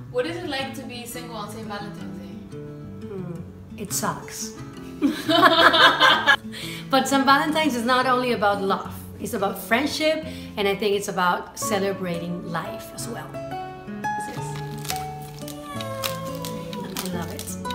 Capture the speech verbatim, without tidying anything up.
What is it like to be single on Saint Valentine's Day? Hmm. It sucks. But Saint Valentine's is not only about love. It's about friendship, and I think it's about celebrating life as well. This is. I love it.